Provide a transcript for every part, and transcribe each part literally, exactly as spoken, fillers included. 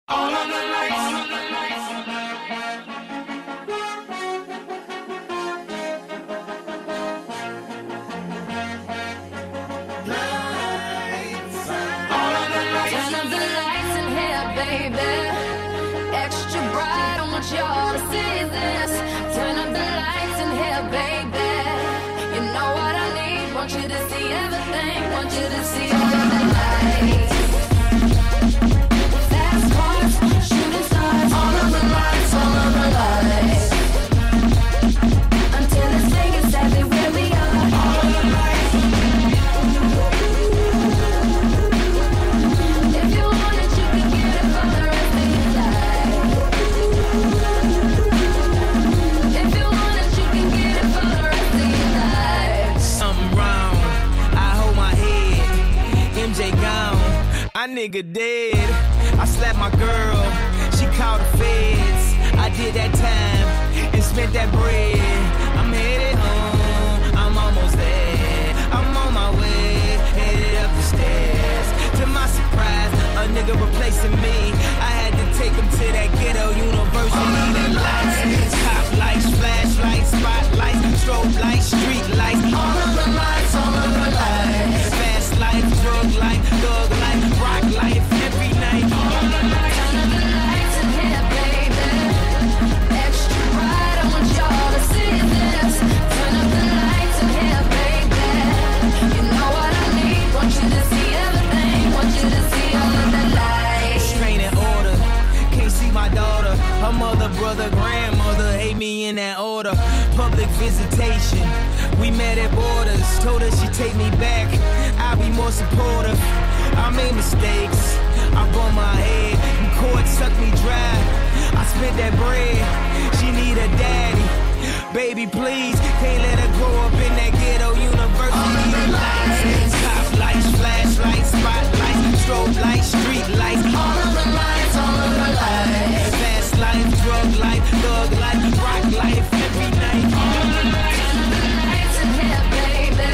All of the lights. Turn up the lights in here, baby. Extra bright, I want y'all to see this. Turn up the lights in here, baby. You know what I need, want you to see everything. Want you to see all of the lights. Fast cars, shooting stars. All of the lights, all of the lights. Until it's saying exactly where we are. All of the lights. My nigga dead. I slapped my girl. She called the feds. I did that time and spent that bread. I'm headed home. I'm almost there. I'm on my way, headed up the stairs. To my surprise, a nigga replacing me. I had to take him to that ghetto university. That lights, cop lights, flashlights, spotlights, strobe lights, street lights. All of the lights, all of the lights. Fast life, drug life, thug life, rock life, every night. All of the lights. Turn up the lights in here, baby. Extra bright, I want y'all to see this. Turn up the lights in here, baby. You know what I need, want you to see everything. Want you to see all of the lights. Straining order, can't see my daughter. Her mother, brother, grandmother hate me in that order. Public visitation, we met at borders. Told her she'd take me back, I'll be more supportive. I made mistakes, I bumped my head, and court sucked me dry. I spent that bread, she need a daddy. Baby, please, can't let her grow up in that ghetto university. The lights, cop lights, flashlights, spotlights, strobe lights, street lights. All of the lights, all of the lights. Fast life, drug life, thug life, rock life, every night. All of the lights. Turn up the lights in here, baby.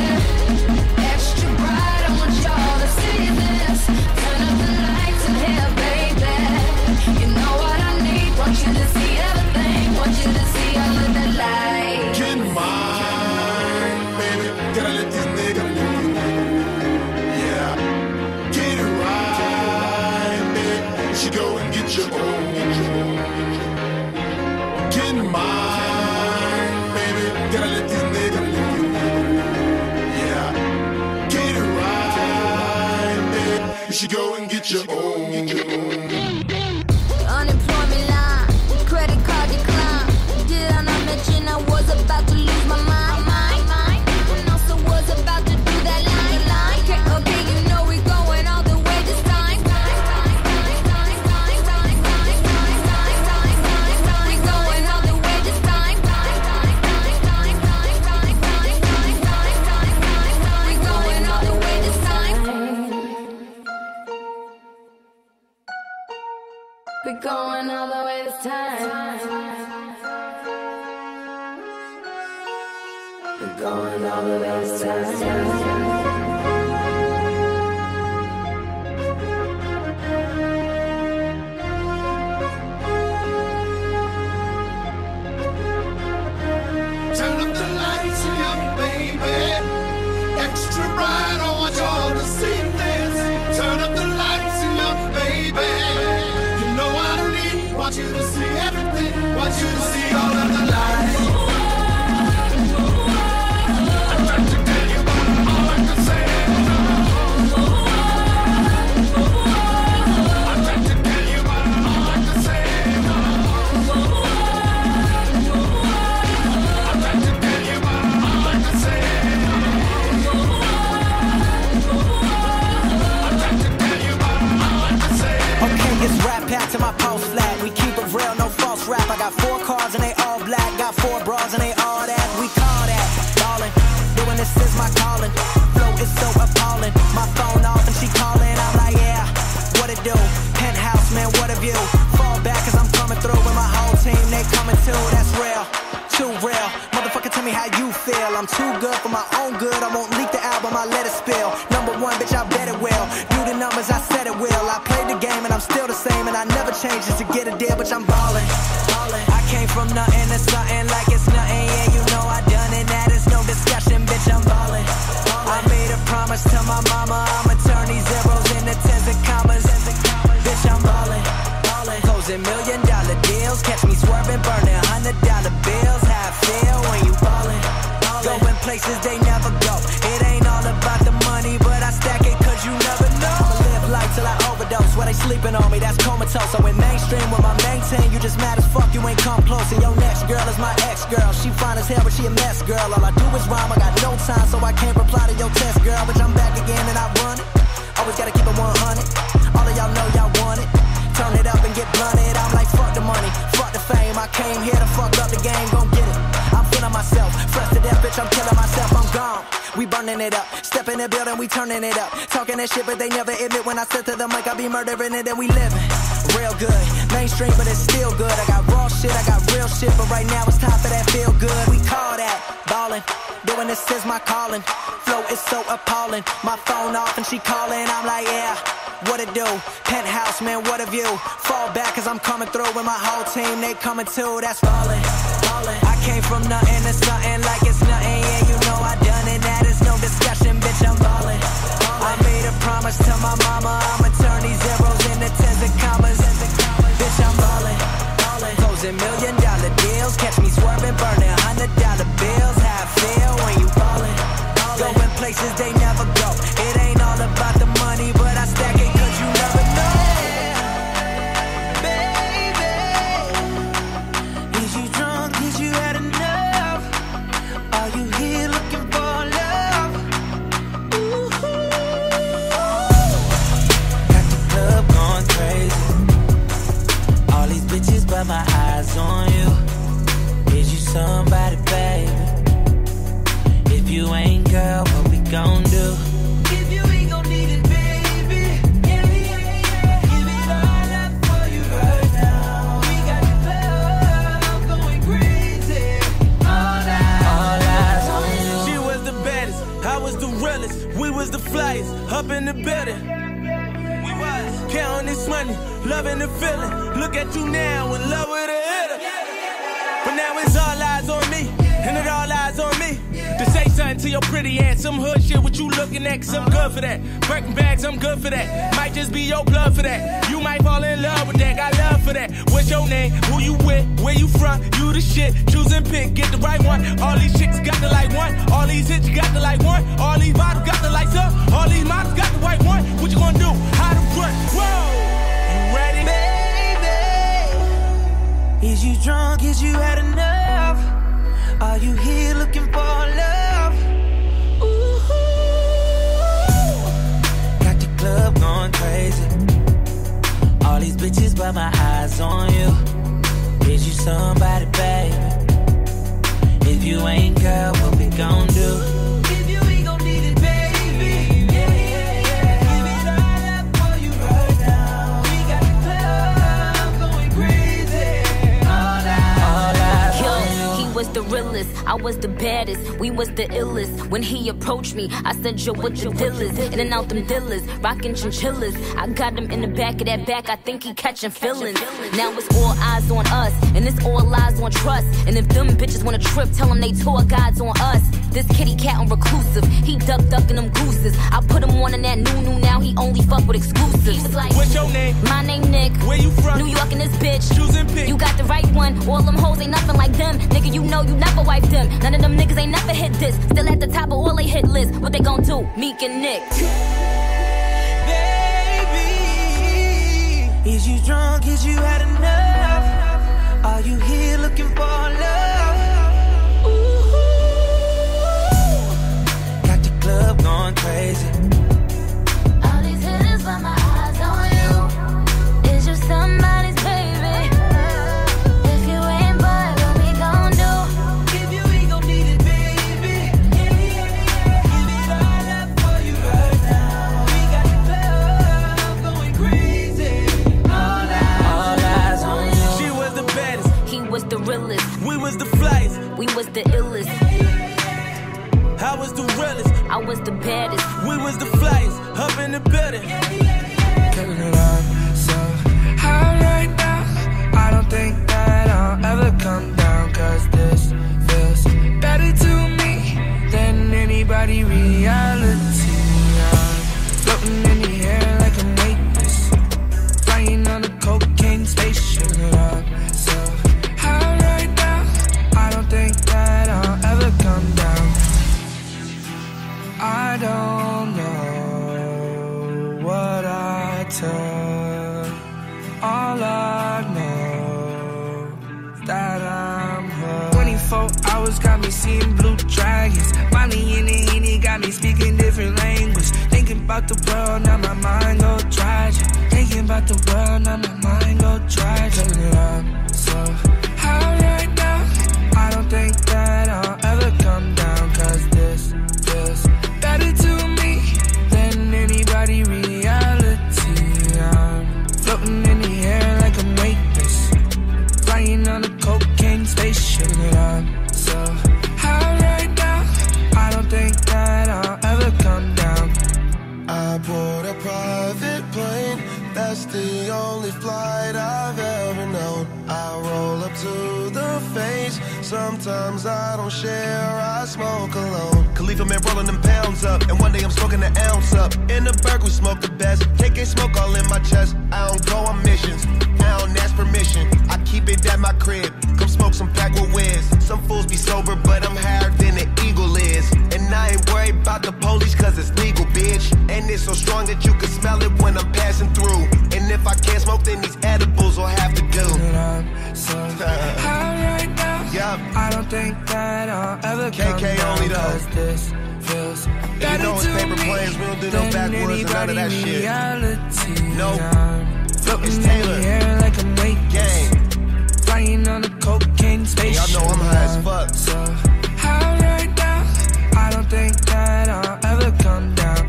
Extra bright, I want y'all to see this. Turn up the lights in here, baby. You know what I need, want you to see everything. Want you to see all of the lights. Get mine, baby. Gotta let this nigga live. Yeah. Get it right, baby. She go and get your own. Get mine, baby. Gotta let this nigga live. Yeah. Get it right, baby. She go and get your own. Unemployment line, credit card decline. Did I not mention I was about to lose my mind? And also was about to do that line, line. Okay, okay, you know we going all the way this time. We going all the way this time. We going all the way this time. We're going all the way this time. We're going all the way this time. Turn up the lights here, baby. Extra bright, I want y'all to see this. Turn up the lights here, baby. You know what I need, want you to see everything. Want you to see all of the lights. I'm trying to tell you about all I can say. I'm trying to tell you about all I can say. I'm trying to tell you about all I can say. I'm trying to tell you about all I can say. Okay, it's rap pack to my pulse flat. We keep it real, no false rap. I got four cars and they all black. Got four bras and they all that. We call that ballin'. Doing this is my calling. Flow is so appalling. My phone off and she calling. I'm like, yeah, what it do? Penthouse, man, what a view. Fall back cause I'm coming through with my whole team. They coming too, that's real. too real. Motherfucker, tell me how you feel. I'm too good for my own good. I won't leak the album, I let it spill. Number one, bitch, I bet it will. Do the numbers, I said it will. I played the game and I'm still the same, and I never change just to get a deal, bitch, I'm ballin'. ballin'. I came from nothing to something like it's nothing. Yeah, you know I done it, that is no discussion, bitch, I'm ballin'. ballin'. I made a promise to my mama, I'ma turn these zeros into tens and commas. Bitch, I'm ballin'. ballin'. Closing million dollar deals, catch me swerving, burning hundred dollar bills. How I feel when you ballin'. ballin'. Going places they never go. It ain't all about the money, but I stack it cause you never know. I'ma live life till I overdose. While they sleeping on me, that's comatose. I went mainstream with my main team. You just mad as fuck, you ain't come close. And your next girl is my ex-girl. She fine as hell, but she a mess, girl. All I do is rhyme, I got no time, so I can't reply to your test, girl. But I'm back again and I run it. Always gotta keep it one hundred. All of y'all know y'all want it. Turn it up and get blunted. I'm like, fuck the money, fuck the fame. I came here to fuck up the game, gon' get it. I'm feeling myself, fresh to death, bitch, I'm killing myself, I'm gone. We burning it up, step in the building, we turning it up. Talking that shit, but they never admit when I said to them, like I be murdering it and we living. Real good, mainstream, but it's still good. I got raw shit, I got real shit, but right now it's time for that feel good. We call that ballin', doing this is my calling. Flow is so appalling, my phone off and she calling, I'm like, yeah. What it do? Penthouse, man, what a view. Fall back cause I'm coming through with my whole team, they coming too, that's fallin', fallin'. I came from nothing to something like it's nothing, yeah, you know I done it, that is no discussion, bitch, I'm ballin'. I made a promise to my mama, I'ma turn these zeros into tens and commas. Bitch, I'm ballin', ballin'. Closing million dollar deals, catch me swerving, burning hundred dollar bills. How I feel when you ballin', ballin'. Going places they never go. It ain't all about the money, but I stack it cause you never know. Baby, is you drunk? Is you had enough? Are you here looking for love? Ooh. Got the club going crazy. All these bitches, but my eyes on you. Is you somebody, baby? If you ain't, girl, what we gon' do? If you ain't gon' need it, baby. Yeah, yeah, yeah. Give it all up for you right now. We got the club going crazy. All eyes, all eyes on you. She was the baddest, I was the realest. We was the flyest, up in the building. We was counting this money, loving the feeling. Look at you now, in love with a hitter. But now it's all eyes on me, and it all eyes on me. To say something to your pretty ass, some hood shit, what you looking at, cause I'm good for that. Breaking bags, I'm good for that. Might just be your blood for that. You might fall in love with that, got love for that. What's your name, who you with, where you from, you the shit. Choose and pick, get the right one. All these chicks got the like one. All these hits, you got the like one. All these bottles got the lights up. All these models got the white one. What you gonna do, how to run, whoa. You ready, baby? Is you drunk, is you had enough? Are you here looking for love? Ooh. Got the club going crazy. All these bitches, but my eyes on you. Is you somebody, baby? If you ain't, girl, what we gon' do? If you ain't gon' need it, baby. Yeah, yeah, yeah. Give it all up for you right now. We got the club going crazy. All eyes, all eyes on you. He was the realest, I was the baddest, we was the illest. When he approached me, I said, yo, what your deal is? In and out them dealers, rockin' chinchillas. I got him in the back of that back, I think he catching feelings. Now it's all eyes on us, and it's all lies on trust. And if them bitches wanna trip, tell them they tour guides on us. This kitty cat on reclusive, he duck duckin' them gooses. I put him on in that new new, now he only fuck with exclusives. He was like, what's your name? My name Nick. Where you from? New York and this bitch. Choose and pick. You got the right one, all them hoes ain't nothing like them. Nigga, you know you never wipe them. None of them niggas ain't never hit this. Still at the top of all they hit lists. What they gon' do? Meek and Nick. Baby, is you drunk? Is you had enough? Are you here looking for love? Ooh. Got the club going crazy. All these hitters by my eyes on you. Is you somebody's baby? If you ain't, boy, what we gon' do? If you ain't gon' need it, baby. Yeah, yeah, yeah. Give it all up for you right now. We got the club going crazy. All eyes, all eyes on you. She was the baddest, He was the realest. we was the was the illest. I was the realest. I was the baddest. We was the flyest. Up in the building. Killing it up, so high right now. I don't think that I'll ever come down, cause this feels better to me than anybody reality. I'm floating in the air like a weightless, flying on a cocaine spaceship. Up, so high right now. I don't think that I'll ever come down. I don't know what I took. All I know is that I'm hooked. twenty-four hours got me seeing blue dragons. Molly in the Henny got me speaking different language. Thinking about the world, now my mind go tragic. Thinking about the world, now my mind go tragic. Turn it up, so high right now. I don't think that I'll ever come down, cause this feels better to me than anybody reality. I'm floating in the air like I'm weightless, flying on a cocaine spaceship. Up, so high right now. I don't think that I'll ever come down. I bought a private plane, that's the only flight I've ever known. I roll up to the face, sometimes I don't share, I smoke alone. Khalifa man rolling them pounds up, and one day I'm smoking an ounce up. In the Berg we smoke the best, K K smoke all in my chest. I don't go on missions, I don't ask permission, I keep it at my crib. Come smoke some pack with Wiz. Some fools be sober, but I'm higher than the eagle is. And I ain't worried about the police, cause it's legal, bitch. And it's so strong that you can smell it when I'm passing through. And if I can't smoke, then these edibles will have to do. So high right now. Yep. I don't think that I'll ever K come K down, only though. cause this feels better you know it's to paper me planes, we don't do no than backwoods and none of that shit. reality. Nope. I'm floating It's in Taylor. the air like I'm weightless, Gang. flying on a cocaine spaceship. Y'all know I'm high as fuck. So high right now. I don't think that I'll ever come down.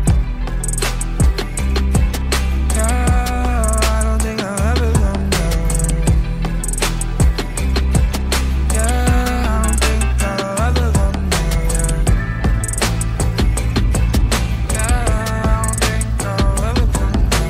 No, I don't think I'll ever come down. Yeah, I don't think I'll ever come down. Yeah, yeah, I don't think I'll ever come down.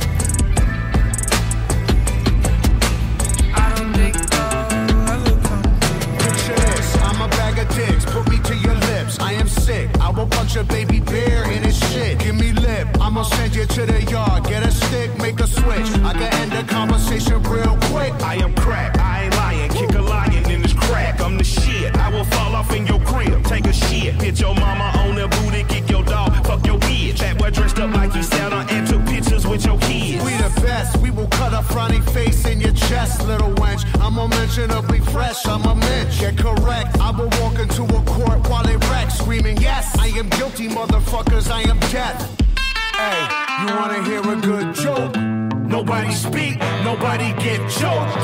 I don't think I'll ever come down. Picture this, I'm a bag of dicks, put me to your lips. I am sick, I will punch a baby bear in his shit. Give me lip, I'ma send you to the yard. Get a stick, make a switch. I can end the conversation real quick. I am crack, I ain't lying, kick a lion in his crack. I'm the shit, I will fall off in your crib. Take a shit, hit your mama on the booty, kick your dog, fuck your bitch. That boy dressed up like he sat on and took pictures with your kids. We the best, we will cut a frowny face in your chest, little wench. I'm unmentionably fresh, I'm a mensch. Get correct, I will walk into a court while it wrecks, screaming, yes, I am guilty, motherfuckers, I am death. Hey, you wanna hear a good joke? Nobody speak, nobody get choked.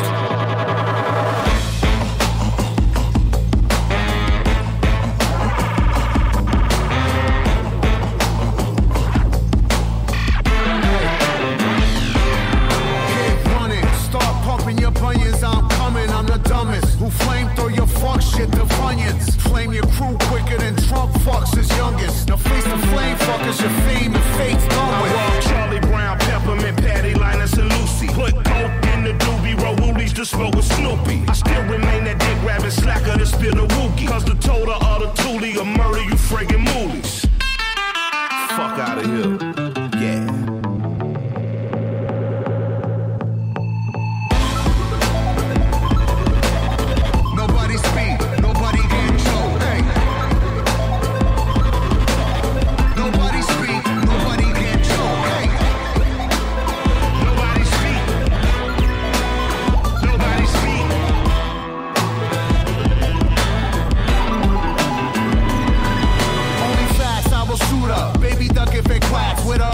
Who flame throw your fuck shit to Funyuns? Flame your crew quicker than Trump fucks his youngest. Now face the flame fuckers, your fame and fate's done with. I walk Charlie Brown, Peppermint, Patty, Linus, and Lucy. Put coke in the doobie, roll woolies to smoke with Snoopy. I still remain that dick rabbit slacker to spill the wookie. Cause the total of the toolie will murder you friggin' moolies. Fuck out of here. Yeah. With a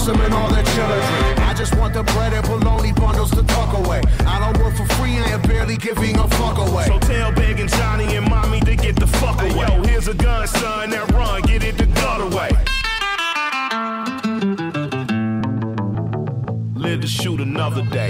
Blossom and all their children. I just want the bread and bologna bundles to tuck away. I don't work for free, I am barely giving a fuck away. So tell Big and Johnny and Mommy to get the fuck away. Hey, yo, here's a gun, son, that run, get it the gut away. Live to shoot another day.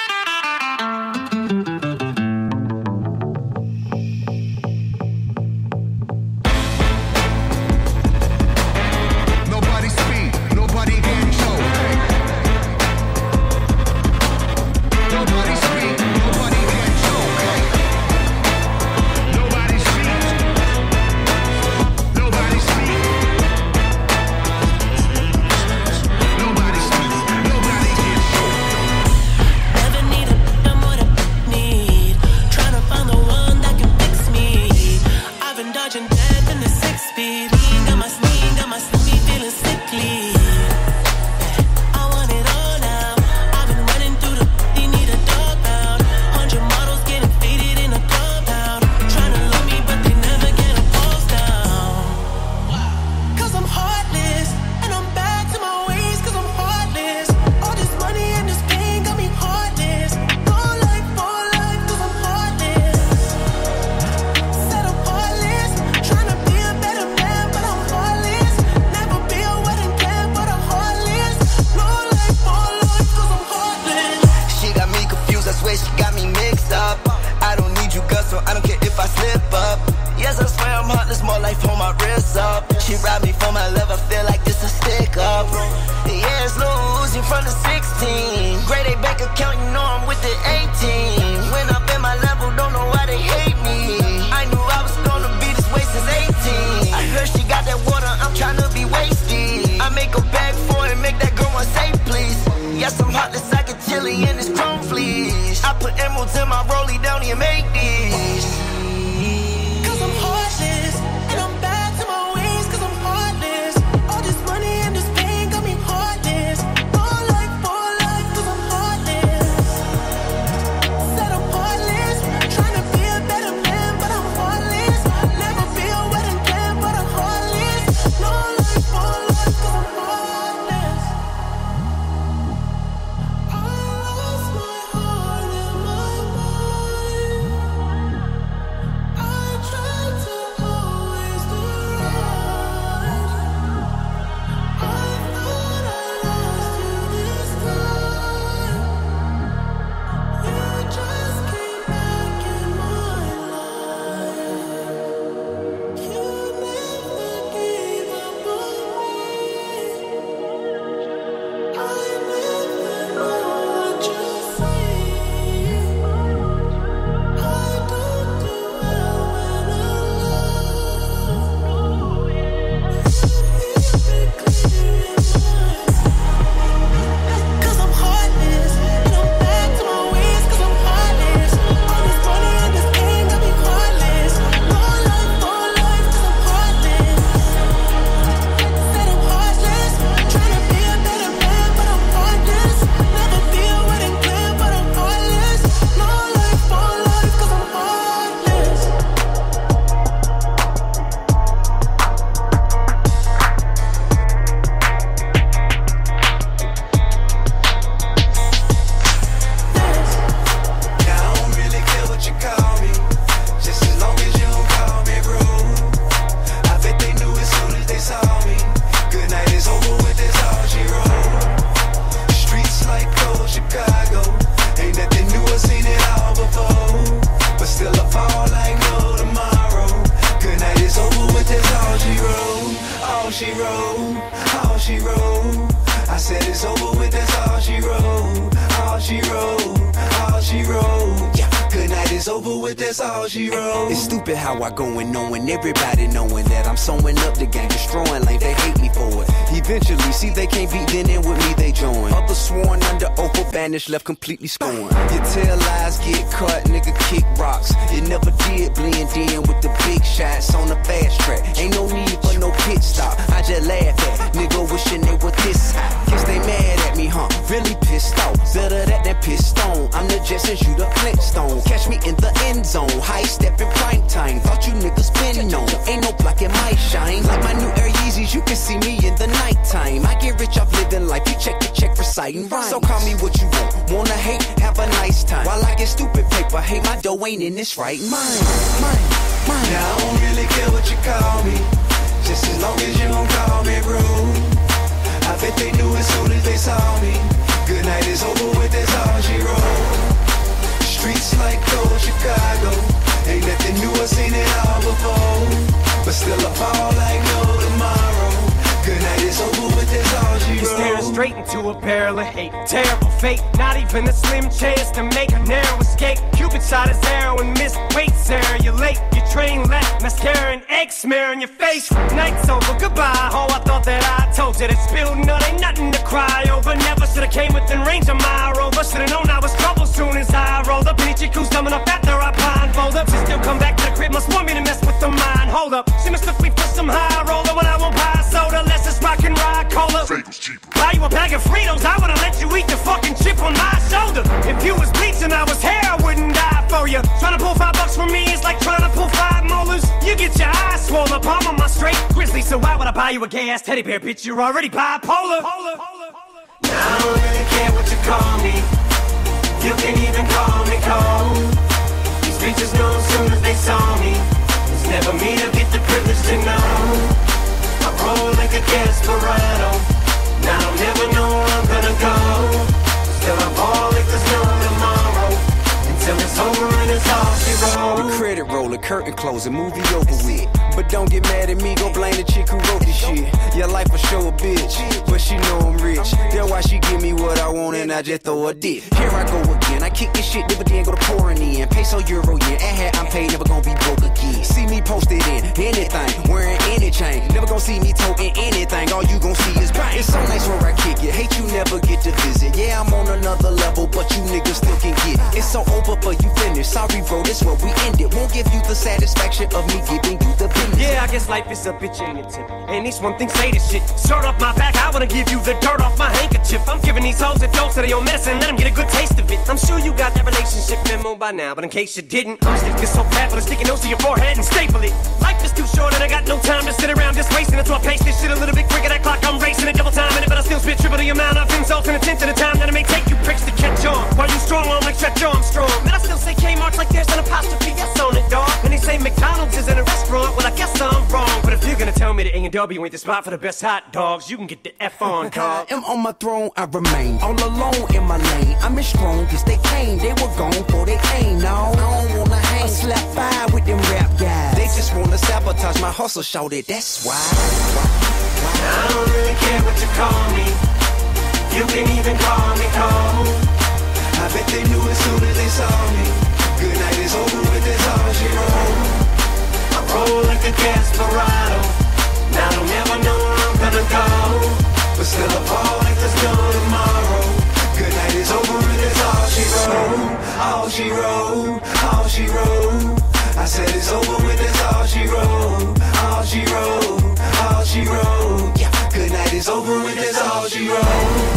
It's stupid how I go and knowing everybody knowing that I'm sewing up the game, destroying like they hate me for it. Eventually, see they can't beat, then in with me they join. Others sworn under oath or banished, left completely scorned. You tell lies, get cut, nigga kick rocks. You never did blend in with the big shots on the fast track. Ain't no need for no pit stop. I just laugh at nigga wishing they were this high. Guess they mad at me, huh? Really pissed off. Better that than pissed on. I'm the Jetsons, you the Flintstone. Catch me in the end zone. High step in prime time. Thought you niggas been known. Ain't no blocking my shine. Like my new Air Yeezys, you can see me in the nighttime. I get rich off living life, you check the check for citing rhymes. So call me what you want, wanna hate, have a nice time. While I get stupid paper, hate my dough ain't in this right mind. Mine, mine. Now I don't really care what you call me, just as long as you don't call me rude. I bet they knew as soon as they saw me. Good night is over with, that's all she wrote. Streets like old Chicago, ain't nothing new, I seen it all before. But still I fall like no tomorrow. Good night is over with, that's all she wrote. Staring straight into a barrel of hate. Terrible fate, not even a slim chance to make a narrow escape. Cupid shot his arrow and missed. Wait, Sarah, you're late. Your train left, mascara and egg smear on your face. Night's over, goodbye. Oh, I thought that I told you that spilled nut ain't nothing to cry over. Never should've came within range of my rover. Should've known I was trouble soon as I rolled up. Any chick who's dumb enough after I blindfold up, she still come back to the crib, must want me to mess with the mind. Hold up, she mistook me for some high roller when I won't buy soda. Let's just rock and ride cola. Buy you a bag of Fritos, I would've let you eat the fucking chip on my shoulder. If you was bleach and I was hair, I wouldn't die for you. Trying to pull five bucks from me is like trying to pull five molars. You get your eyes swollen, palm on my straight grizzly. So why would I buy you a gay ass teddy bear, bitch? You're already bipolar. Now I don't really care what you call me, you can even call me cold. These bitches know as soon as they saw me, it's never me to get the privilege to know. I roll like a desperado, now I don't never know where I'm gonna go. Still I fall like there's no tomorrow, until it's over and it's all she wrote. The credit roller, curtain closing, movie over with. But don't get mad at me, go blame the chick who wrote this shit. Your life will show a bitch, but she know I'm rich. That's why she give me what I want and I just throw a dick. Here I go again, I kick this shit, dividend go to pouring in. Peso, euro, yen, at hat I'm paid, never gonna be broke again. See me posted in anything, wearing any chain. Never gonna see me toting anything, all you gon' see is bang. It's so nice where I kick it, hate you never get to visit. Yeah, I'm on another level, but you niggas still can get it. It's so over for you finished, sorry bro, this where we end it. Won't give you the satisfaction of me giving you the business. Yeah, I guess life is a bitch ain't it, tip. And these one thing say this shit. Shirt off my back, I wanna give you the dirt off my handkerchief. I'm giving these hoes a dose of their own medicine, let them get a good taste of it. I'm sure you got that relationship memo by now, but in case you didn't, I'm stick this so fat for the sticky nose to your forehead and staple it. Life is too short and I got no time to sit around just wasting it. So I pace this shit a little bit quicker, that clock I'm racing it, double time in it, but I still spit triple the amount of insults and a tenth of the time that it may take you pricks to catch on. While you strong on like Stretch Armstrong, man, I still say Kmart's like there's an apostrophe S on it, dog. And they say McDonald's is in a restaurant, well I guess I'm wrong. But if you're gonna tell me that A and W ain't the spot for the best hot dogs, you can get the F on, dog. I'm on my throne, I remain all alone in my lane. I'm as strong as they came, they were gone before they came. No, I don't wanna hang, slap five with them rap guys. They just wanna sabotage my hustle, shout it, that's why. I don't really care what you call me, you can even call me cold. I bet they knew as soon as they saw me. Good night is over with, that's all she wrote. I roll like a desperado, now I don't ever know where I'm gonna go. But still I fall like there's no tomorrow. Good night is over and that's all she wrote. All she wrote, all she wrote. I said it's over with, that's all she wrote. All she wrote, all she wrote. Yeah, good night is over with, that's all she wrote.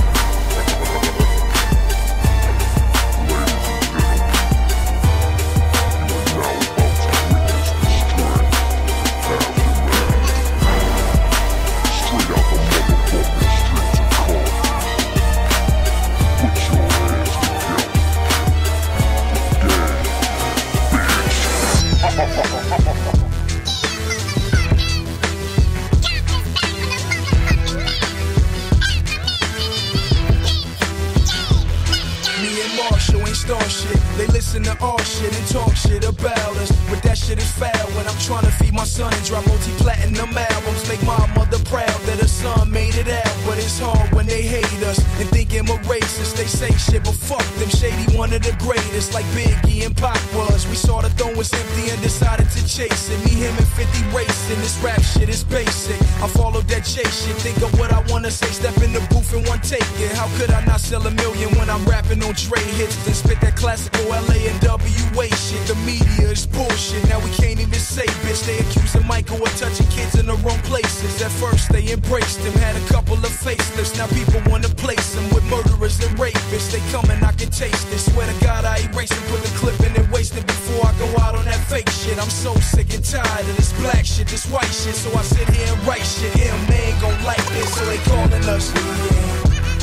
They listen to all shit and talk shit about us, but that shit is foul. When I'm trying to feed my son and drop multi-platinum albums, make my mother proud that her son made it out. But it's hard when they hate us and think I'm a racist. They say shit, but fuck them. Shady, one of the greatest, like Biggie and Pac was. We saw the throne was empty and decided to chase it. Me, him, and fifty racing. This rap shit is basic. I followed that chase shit. Think of what I wanna say. Step in the booth and one take it. How could I not sell a million when I'm rapping on Dre hits and spit that classical L A and W A shit? The media is bullshit. Now we can't even say bitch. They accusing Michael of touching kids in the wrong places. At first they embraced him, had a couple of facelifts. Now people wanna place him with murderers and rapists. They come and I can taste it. Swear to God I erase it, put the clip in and waste it before I go out on that fake shit. I'm so sick and tired of this black shit, this white shit. So I sit here and write shit. Him, they ain't gon' like this, so they calling us. Yeah.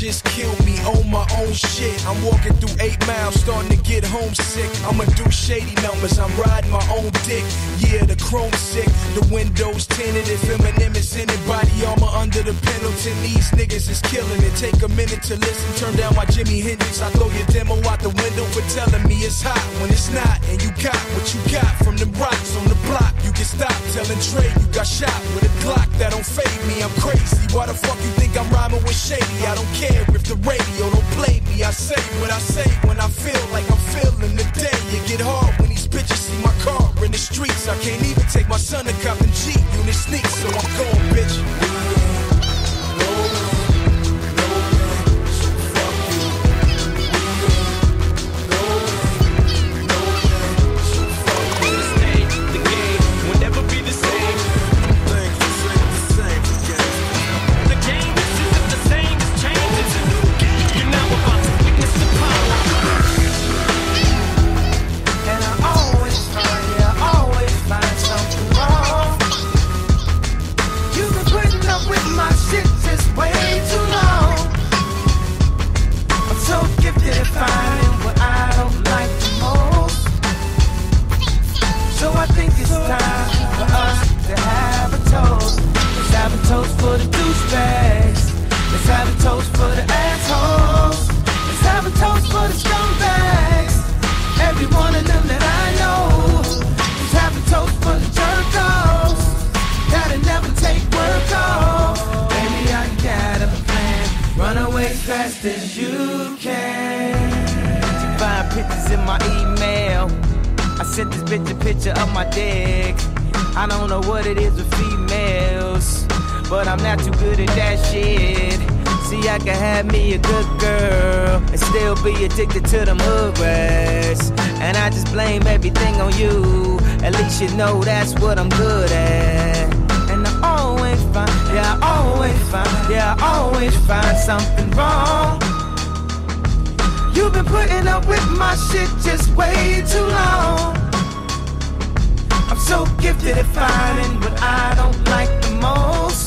just killed me on my own shit. I'm walking through eight miles, starting to get homesick. I'ma do shady numbers, I'm riding my own dick. Yeah, the chrome sick, the windows tinted. If Eminem is in it, body armor under the Pendleton. These niggas is killing it. Take a minute to listen, turn down my Jimi Hendrix. I throw your demo out the window for telling me it's hot when it's not. And you got what you got from them rocks on the block. You can stop telling Trey you got shot with a Glock. That don't fade me, I'm crazy. Why the fuck you think I'm rhyming with shady? I don't care if the radio don't play me. I say what I say when I feel like I'm feeling the day. It get hard when these bitches see my car in the streets. I can't even take my son to cop them Jeep unit sneaks, so I'm going, bitch. I don't know what it is with females, but I'm not too good at that shit. See, I can have me a good girl and still be addicted to them hood rats. And I just blame everything on you. At least you know that's what I'm good at. And I always find, yeah, I always find, yeah, I always find something wrong. You've been putting up with my shit just way too long. I'm so gifted at finding what I don't like the most.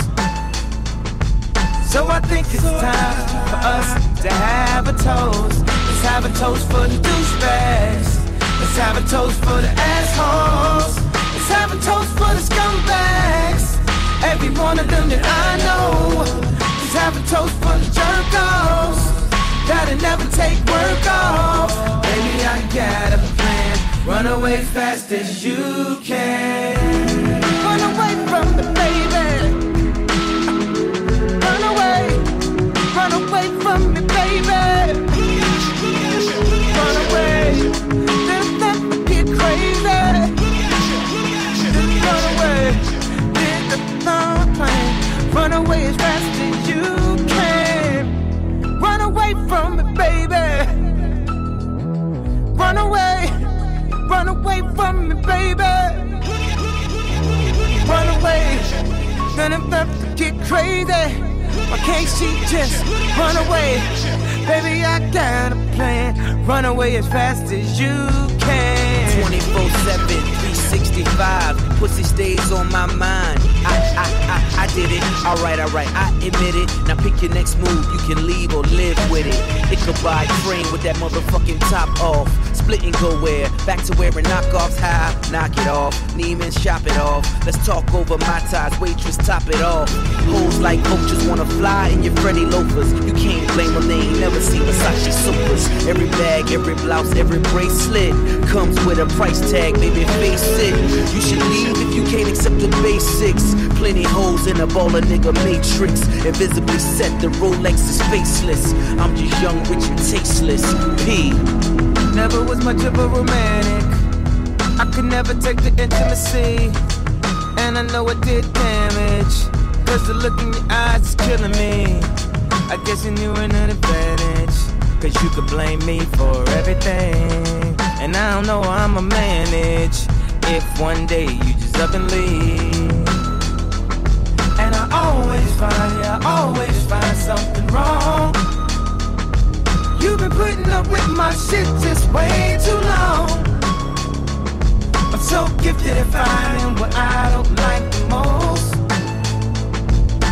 So I think it's time for us to have a toast. Let's have a toast for the douchebags. Let's have a toast for the assholes. Let's have a toast for the scumbags. Every one of them that I know. Let's have a toast for the jerk-offs that'll never take work off. Baby, I got a plan. Run away fast as you can. Run away from me, baby. Run away. Run away from me, baby. Run away. Then let me get crazy. Run away. Did the thought plan. Run away as fast as you can. Run away from me, baby. Run away. Run away from me, baby. Run away. Then I'm about to get crazy. Why can't she just run away? Baby, I got a plan. Run away as fast as you can. twenty-four seven, three sixty-five. Pussy stays on my mind. I, I, I, I did it. Alright, alright, I admit it. Now pick your next move. You can leave or live with it. Ichabod Crane with that motherfucking top off. Split and go where? Back to wearing knockoffs. High, knock it off. Neiman, shop it off. Let's talk over my ties. Waitress, top it off. Hoes like vultures wanna fly in your Freddy loafers. You can't blame them. They ain't never seen Versace Supers. Every bag, every blouse, every bracelet comes with a price tag. Baby, face it. You should leave if you can't accept the basics. Plenty hoes in a baller nigga matrix. Invisibly set, the Rolex is faceless. I'm just young, rich, and tasteless. P. Never was much of a romantic. I could never take the intimacy. And I know it did damage. Cause the look in your eyes is killing me. I guess you knew an advantage. Cause you could blame me for everything. And I don't know how I'ma manage if one day you just up and leave. And I always find, yeah, I always find something wrong. You've been putting up with my shit just way too long. I'm so gifted at finding what I don't like the most. So I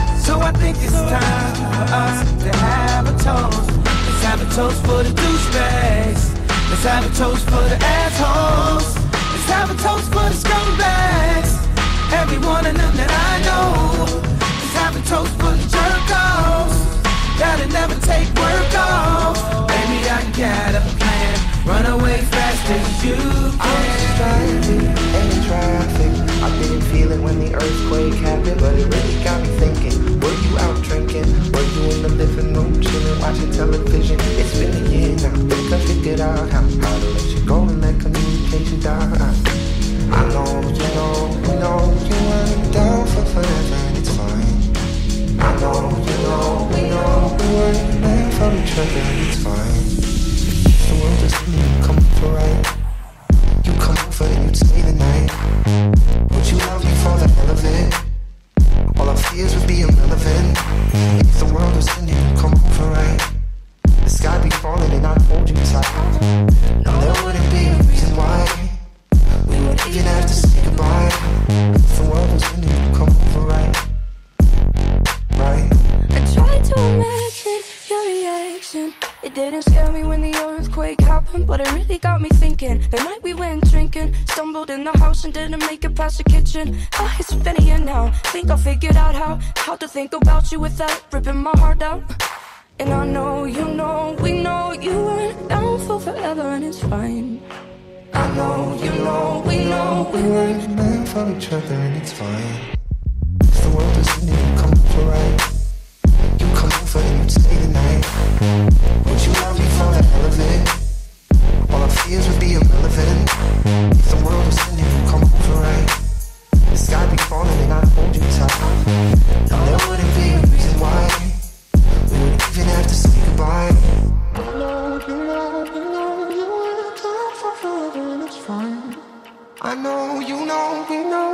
I think it's time for us to have a toast. Let's have a toast for the douchebags. Let's have a toast for the assholes. Let's have a toast for the scumbags. Every one of them that I know. Let's have a toast for the jerk-offs that'll never take work off. Baby, I got a plan. Run away fast as you can. I was driving in traffic. I didn't feel it when the earthquake happened, but it really got me thinking. Were you out drinking? Were you in the living room chilling, watching television? It's been a year now. Think I figured out how, how to let you go and let communication die. I know, you know, you know, you weren't down for forever, and it's fine. I know, you know, we know, we weren't meant for each other, and it's fine. The world doesn't need to come for right. You come over and you'd stay the night. Would you love me for the hell of it? All our fears would be irrelevant. If the world was ending, you'd come over right. The sky be falling and I'd hold you tight. No, there wouldn't be a reason why we would even have to say goodbye. If the world was ending, you'd come over right. Right. I tried to imagine your reaction. It didn't scare me when the earthquake happened, but it really got me thinking. The night we went drinking, stumbled in the house and didn't make it past the kitchen. Ah, it's been a year now. Think I figured out how how to think about you without ripping my heart out. And I know, you know, we know you weren't down for forever, and it's fine. I know, you know, we know we weren't meant for each other, and it's fine. If the world is ending, you come over right. You come over and you'd stay the night. Would you love me for the hell of it? All our fears would be irrelevant. If the world was ending, you'd come over right. The sky be falling and I'd hold you tight. And there wouldn't be a reason why we would even have to say goodbye. You know, you know, you know, you wanna talk for forever and it's fine. I know, you know, we know.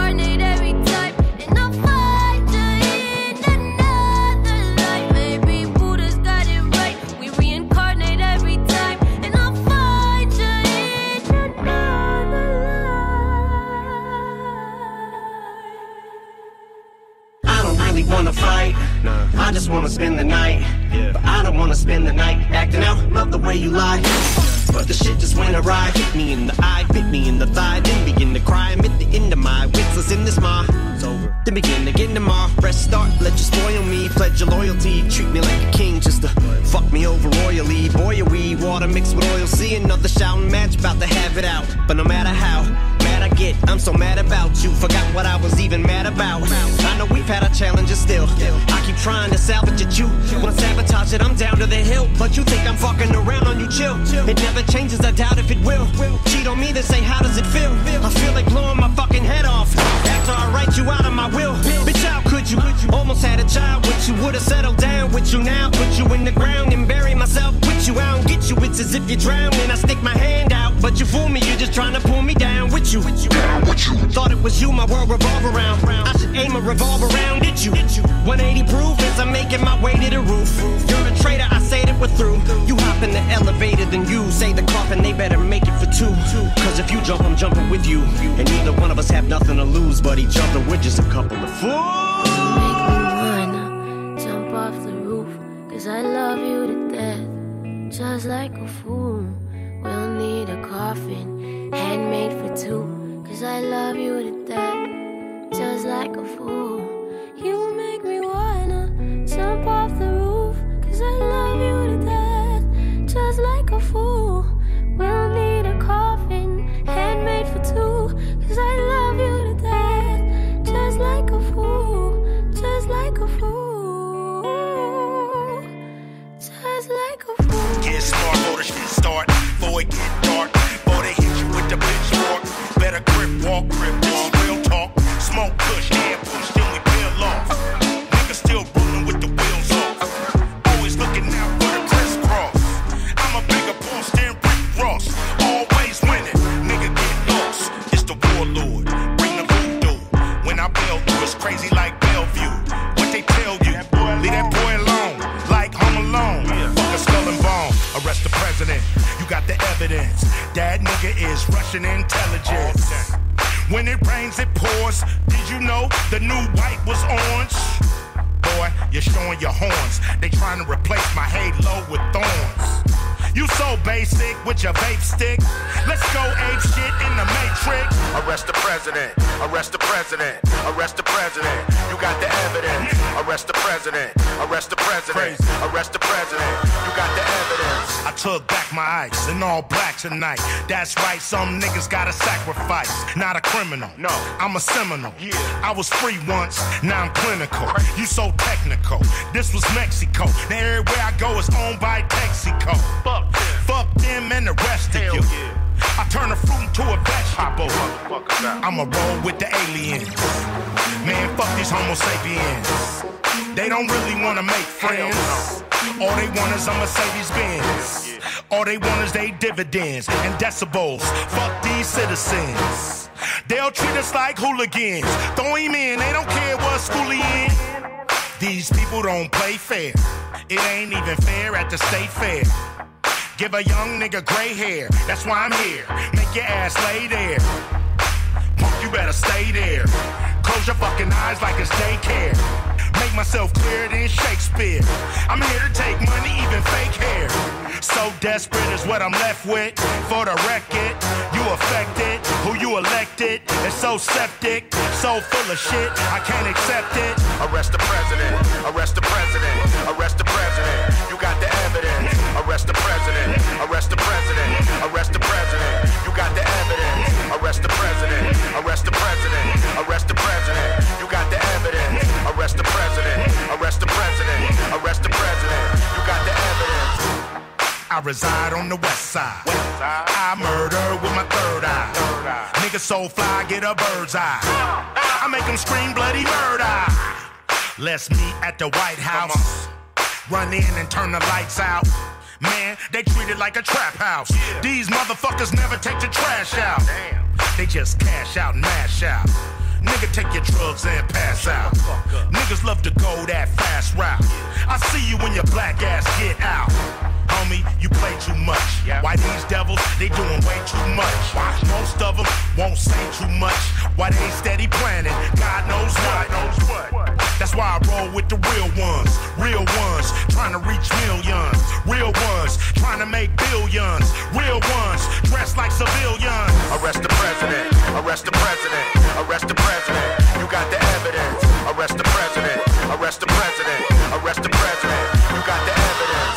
Maybe really wanna fight. Nah. I just wanna spend the night. Yeah. But I don't wanna spend the night acting out. Love the way you lie. But the shit just went awry. Hit me in the eye, bit me in the thigh, then begin to cry. I'm at the end of my wits, was in this ma. It's over. Then begin again tomorrow. Press start, let you spoil me. Pledge your loyalty, treat me like a king just to fuck me over royally. Boy, a wee water mixed with oil. See another shouting match, about to have it out. But no matter how mad I get, I'm so mad about you. Forgot what I was even mad about. I know we've had our challenges still. I keep trying to salvage it, you wanna sabotage it, I'm down to the hill. But you think I'm fucking around on you, chill. It never changes, I doubt if it will. Cheat on me, then say how does it feel? I feel like blowing my fucking head off after I write you out of my will. Bitch, how could you? Almost had a child with you, would've settled down with you now. Put you in the ground and bury myself with you. I don't get you, it's as if you're drowning. I stick my hand out, but you fool me, you're just trying to pull me down with you. Thought it was you, my world revolve around. I should aim a revolver around at you. one eighty proof as I'm making my way to the roof. You're a traitor, I say that we're through. You hop in the elevator, then you say the coffin, they better make it for two. Cause if you jump, I'm jumping with you. And neither one of us have nothing to lose, but each other, we're just a couple of fools. Make me wanna jump off the roof, cause I love you to death. Just like a fool, we'll need a coffin, handmade for two. Cause I love you to death, just like a fool. You make me wanna jump off the roof, cause I love you to death, just like a fool. We'll need a coffin, handmade for two. Cause I love you to death, just like a fool, just like a fool, just like a fool. Get smart, before the shit start, before it get dark, before they hit you with the pitchfork. Better grip, walk, grip, walk, real talk. Smoke, push, hand push, then we peel off. Niggas still rolling with the wheels off. Always looking out for the crisscross. I'm a bigger boss than Rick Ross. Always winning, nigga get lost. It's the warlord, bring the voodoo. When I bail through, it's crazy like Bellevue. What they tell you, leave that boy alone, like Home Alone. Fuck a skull and bone, arrest the president. You got the evidence. That nigga is Russian intelligence. When it rains, it pours. Did you know the new white was orange? Boy, you're showing your horns. They trying to replace my halo with thorns. You so basic with your vape stick. Let's go ape shit in the Matrix. Arrest the president. Arrest the president. Arrest the president. You got the evidence. Arrest the president. Arrest the president. Arrest the president. You got the evidence. I took back my ice in all black tonight. That's right, some niggas gotta sacrifice. Not a criminal. No, I'm a Seminole. Yeah. I was free once, now I'm clinical. You so technical. This was Mexico. Now everywhere I go is owned by Texaco. Fuck them. Fuck them and the rest of you. Yeah. I turn a fruit into a vegetable. I'ma roll with the aliens. Man, fuck these homo sapiens. They don't really wanna make friends. All they want is a Mercedes Benz. All they want is they dividends and decibels. Fuck these citizens. They'll treat us like hooligans. Throw him in, they don't care what school he in. These people don't play fair. It ain't even fair at the state fair. Give a young nigga gray hair, that's why I'm here. Make your ass lay there. Punk, you better stay there. Close your fucking eyes like it's daycare. Make myself clearer than Shakespeare. I'm here to take money, even fake hair. So desperate is what I'm left with. For the record, you affected. Who you elected is so septic, so full of shit, I can't accept it. Arrest the president. Arrest the president. Arrest the president. You got the evidence. Arrest the president. Arrest the president. Arrest the president. You got the evidence. Arrest the president. Arrest the president. Arrest the president. You got the evidence. Arrest the president. Arrest the president. Arrest the president. You got the evidence. I reside on the west side. West side. I murder with my third eye. Third eye. Niggas so fly, get a bird's eye. I make them scream bloody murder. Let's meet at the White House. Run in and turn the lights out. Man, they treat it like a trap house. Yeah. These motherfuckers never take the trash out. Damn. They just cash out and mash out. Nigga, take your drugs and pass out. Niggas love to go that fast route. I see you when your black ass get out. Homie, you play too much. Why these devils, they doing way too much. Most of them won't say too much. Why they steady planning, God knows what. That's why I roll with the real ones, real ones, trying to reach millions, real ones, trying to make billions, real ones, dressed like civilians. Arrest the president, arrest the president, arrest the president, you got the evidence. Arrest the president, arrest the president, arrest the president, you got the evidence.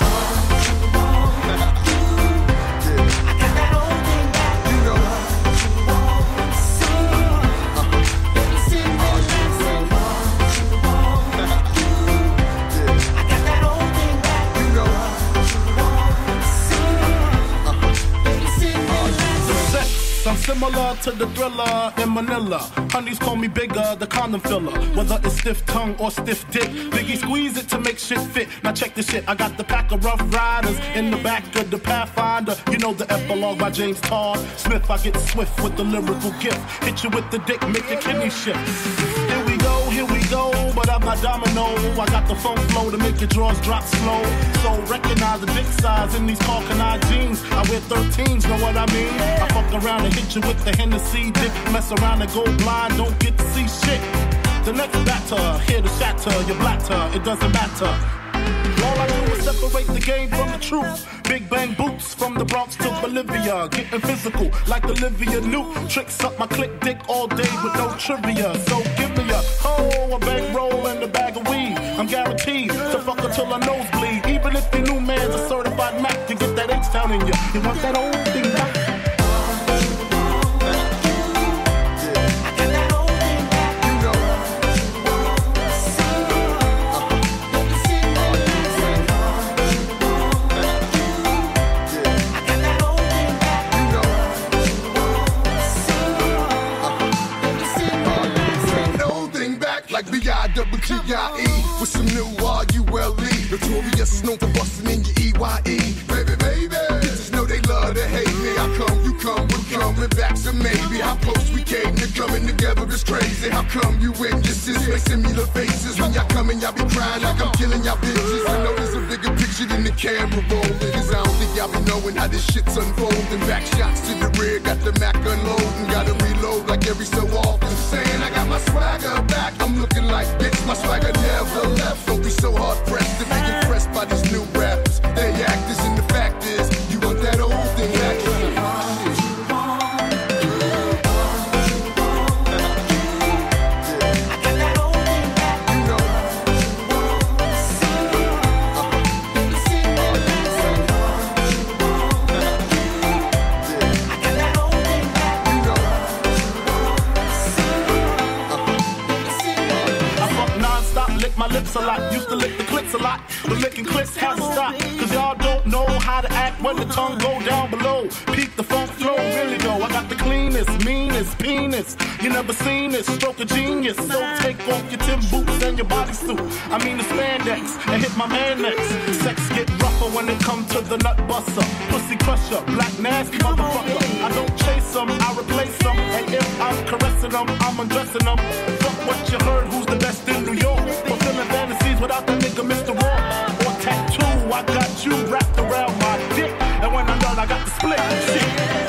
I'm similar to the Thriller in Manila. Honeys call me bigger, the condom filler. Whether it's stiff tongue or stiff dick, Biggie squeeze it to make shit fit. Now check this shit, I got the pack of Rough Riders in the back of the Pathfinder. You know the epilogue by James Todd Smith. I get swift with the lyrical gift. Hit you with the dick, make your kidney shift. Here we go, here we go, but I'm not domino. I got the funk flow to make your drawers drop slow. So recognize the dick size in these Carcanine jeans. I wear thirteens, know what I mean? I fuck around and hit you with the Hennessy dick. Mess around and go blind, don't get to see shit. The next batter, here to shatter your blatter, it doesn't matter. All I do is separate the game from the truth. Big bang boots from the Bronx to Bolivia. Getting physical like Olivia Newt. Tricks up my click dick all day with no trivia. So give me a hoe, a bankroll, and a bag of weed. I'm guaranteed to fuck her till her nose bleed. Even if the new man's a certified Mac, you get that H-Town in you. You want that old thing back? B I double G I E with some new R U L E. Notorious, known for busting in your E Y E. Baby, baby, bitches know they love to hate me. I come, you come, we're coming back, so maybe how close we came to coming together is crazy. How come you witnesses make similar faces when y'all coming, y'all be crying like I'm killing y'all bitches? I know there's a bigger picture than the camera rolling, cause I don't think y'all be knowing how this shit's unfolding. Back shots to the rear, got the Mac unloading, gotta reload like every so often. Saying I got my swagger back, I'm looking like bitch, my swagger never left. Don't be so hard pressed to be impressed by these new rappers. They actors and the fact is, you want that old thing back. My lips a lot, used to lick the clips a lot, but licking clips has to stop, cause y'all don't know how to act when the tongue go down below. Peak the funk flow, really though, I got the cleanest, meanest penis, you never seen this, stroke of genius. So take off your Tim boots and your bodysuit, I mean the spandex, and hit my man next. Sex get rougher when it comes to the nut buster, pussy crusher, black nasty motherfucker. I don't chase them, I replace them, and if I'm caressing them, I'm undressing them. Fuck what you heard, who's the best in New York? Fulfilling fantasies without that nigga Mister Raw. Or tattoo, I got you wrapped around my dick, and when I'm done, I got the split shit.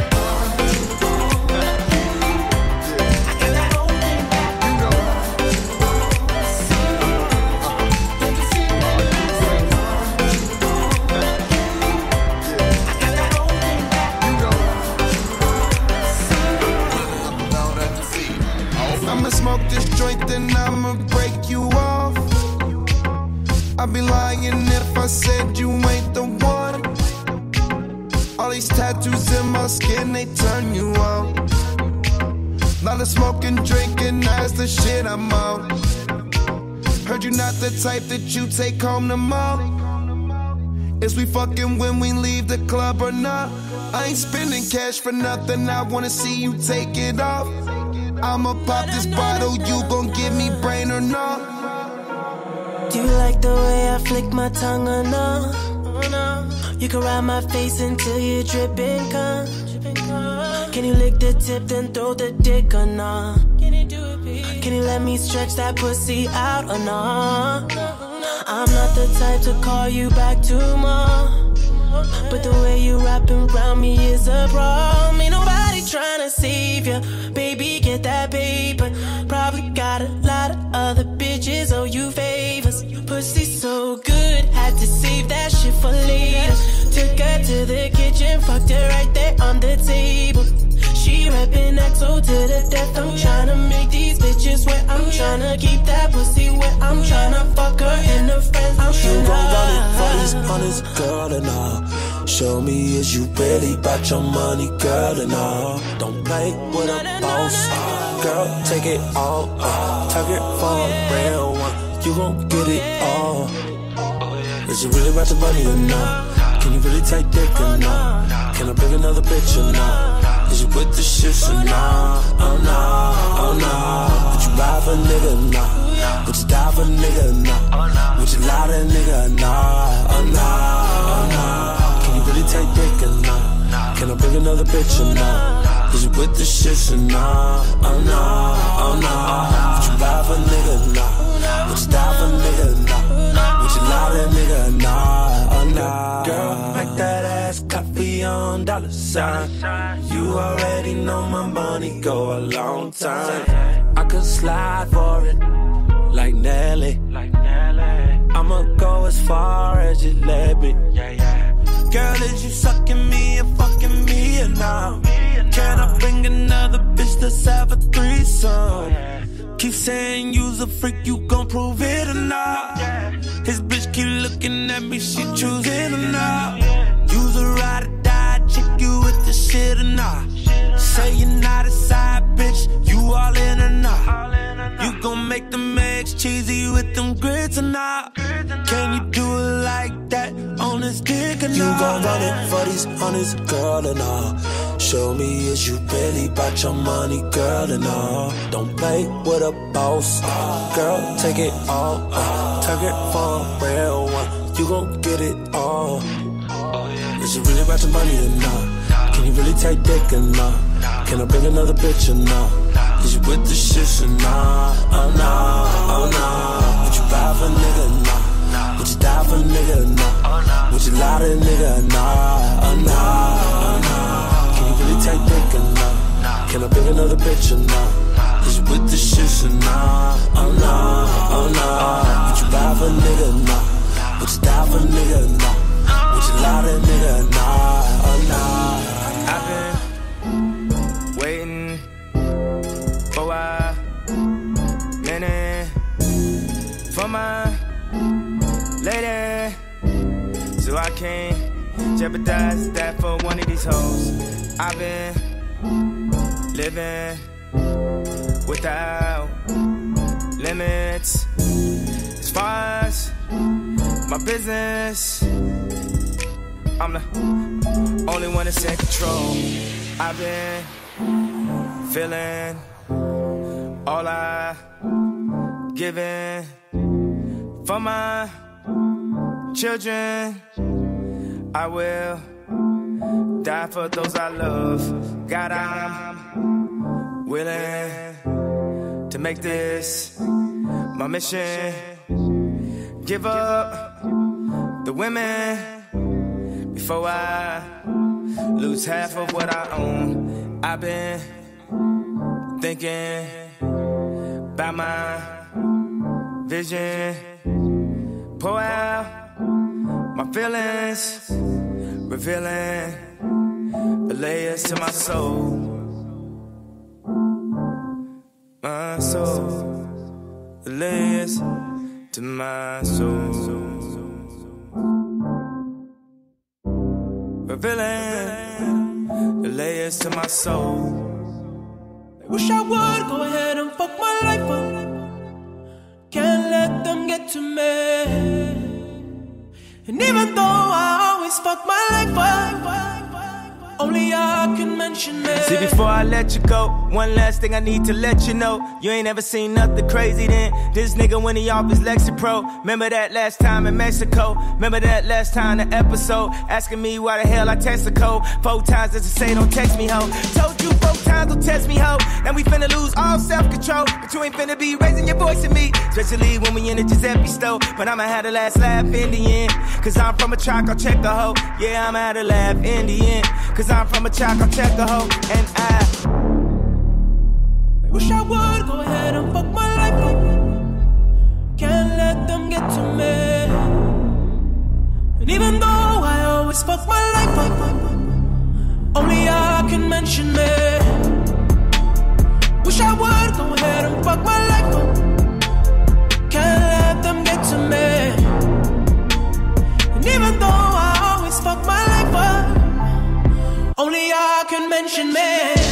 I'ma smoke this joint, then I'ma break you off. I'd be lying if I said you ain't the one. All these tattoos in my skin, they turn you on. Lot of smoking, drinking, that's the shit I'm on. Heard you not the type that you take home to mom. Is we fucking when we leave the club or not? I ain't spending cash for nothing, I wanna see you take it off. I'ma pop this bottle, you gon' give me brain or not? Do you like the way I flick my tongue or no? You can ride my face until you dripping cum. Can you lick the tip then throw the dick or no? Can you let me stretch that pussy out or no? I'm not the type to call you back tomorrow, but the way you wrapping around me is a problem. Ain't nobody trying to save you, baby, get that paper. Probably got a lot of other bitches owe you favors. and fucked it right there on the table. She rapping X O to the death. I'm tryna make these bitches wet. I'm tryna keep that pussy wet. I'm tryna fuck her and her friends. I'm You tryna gon' run it for these honest, girl, and all. Show me is you really about your money, girl, and all. Don't play with a boss, girl, take it all. Uh, target for a real one, you gon' get it all. Is you really about your money or not? Can you really take dick or not? Can I bring another bitch or not? Is you with the shits or not? Oh no, oh no. Would you ride for a nigga or not? Would you die for a nigga or not? Would you lie to a nigga or not? Oh no, oh no. Can you really take dick or not? Can I bring another bitch or not? Is you with the shits or not? Oh no, oh no. Would you ride for a nigga or not? Would you die for a nigga or not? Would you lie to a nigga or not? Oh no. Girl, make that ass clap for your own dollar sign. You already know my money go a long time. I could slide for it, like Nelly. I'ma go as far as you let me. Girl, is you sucking me and fucking me or not? Can I bring another bitch to have a threesome? Keep saying you's a freak, you gon' prove it or not? His bitch keep looking at me, she choosing or not? You's a ride or die chick, you with the shit or not? Say you're not a side bitch, you all in or not? You gon' make them eggs cheesy with them grits or not? Can you do it like that on this dick or not? You gon' run it for these hundreds, girl, and all. Show me is you really about your money, girl, and all. Don't play with a boss, girl, take it all. Uh, target for a real one, you gon' get it all. Is it really about your money or not? Can you really take dick or not? Can I bring another bitch or not? Is you with the shits or not? Oh no, oh no. Would you ride for a nigga or not? Would you die for a nigga or not? Would you lie to a nigga or not? Oh no, oh no. Can you really take dick or not? Can I bring another bitch or not? Is you with the shits or not? Oh no, oh no. Would you ride for a nigga or not? Would you die for a nigga or not? Would you lie to a nigga or not? Oh no. I've been waiting for a minute for my lady, so I can't jeopardize that for one of these hoes. I've been living without limits as far as my business. I'm the only one that's in control. I've been feeling all I given for my children. I will die for those I love. God, I'm willing to make this my mission. Give up the women before I lose half of what I own. I've been thinking about my vision. Pour out my feelings, revealing the layers to my soul. My soul, the layers to my soul. Revealing the layers to my soul. I wish I would go ahead and fuck my life up. Can't let them get to me. And even though I always fuck my life up, only I can mention it. See, before I let you go, one last thing I need to let you know. You ain't ever seen nothing crazy then. This nigga when he off his Lexapro. Remember that last time in Mexico? Remember that last time the episode? Asking me why the hell I text the code four times just to say don't text me, ho. Told you four times don't text me, ho. Now we finna lose all self-control, but you ain't finna be raising your voice at me, especially when we in the Giuseppe store. But I'ma have the last laugh in the end, cause I'm from a track, I'll check a hoe. Yeah, I'ma have the laugh in the end, cause I'm from a track, I'll check a hoe. And I I wish I would go ahead and fuck my life up. Can't let them get to me. And even though I always fuck my life up, mention me. Wish I would go ahead and fuck my life up. Can't let them get to me. And even though I always fuck my life up, only I can mention me.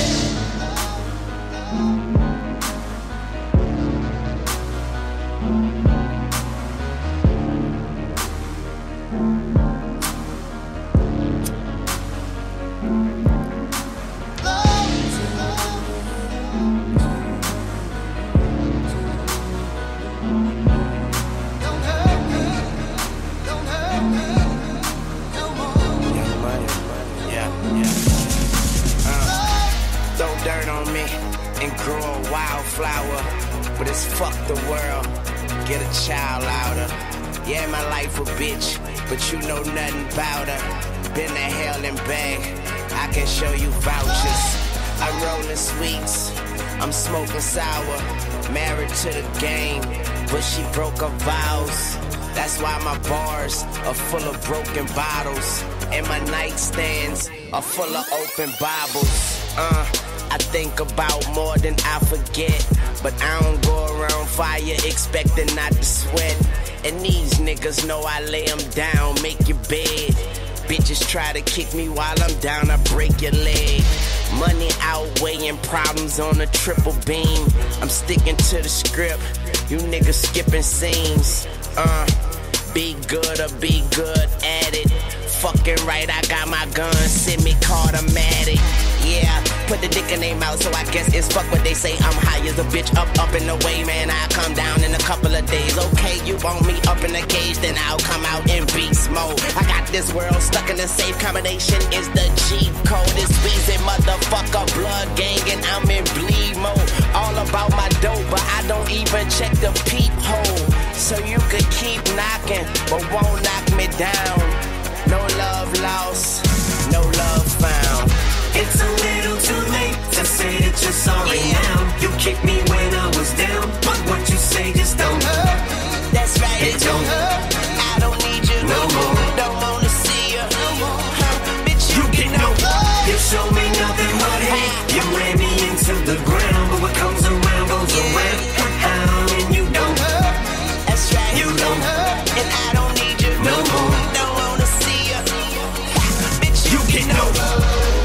Flower, but it's fuck the world. Get a child louder. Yeah, my life a bitch, but you know nothing about her. Been to hell and back, I can show you vouchers. I'm rolling sweets, I'm smoking sour. Married to the game, but she broke her vows. That's why my bars are full of broken bottles, and my nightstands are full of open Bibles. Uh. I think about more than I forget, but I don't go around fire expecting not to sweat. And these niggas know I lay them down, make your bed. Bitches try to kick me while I'm down, I break your leg. Money outweighing problems on a triple beam. I'm sticking to the script, you niggas skipping scenes. Uh, be good or be good at it. Fucking right, I got my gun, semi-automatic. Yeah, put the dick in their mouth, so I guess it's fuck what they say. I'm high as a bitch, up, up and away, man. I come down in a couple of days. Okay, you want me up in the cage, then I'll come out in beast mode. I got this world stuck in a safe combination. Is the G code? It's Weezy, motherfucker, blood gang, and I'm in bleed mode. All about my dope, but I don't even check the peephole. So you could keep knocking, but won't knock me down. No love lost, no love found. It's a little too late to say that you're sorry yeah. now. You kicked me when I was down, but what you say just don't hurt. That's right, it, it don't hurt. I don't need you no more. Don't wanna see you no more. Huh, bitch, you, you get no love. You show me nothing but hate. You ran me into the ground, but what comes around goes yeah. around. How and you don't hurt. That's right, you don't hurt. And I don't need you no more. Don't wanna see you. Bitch, you, you get no love.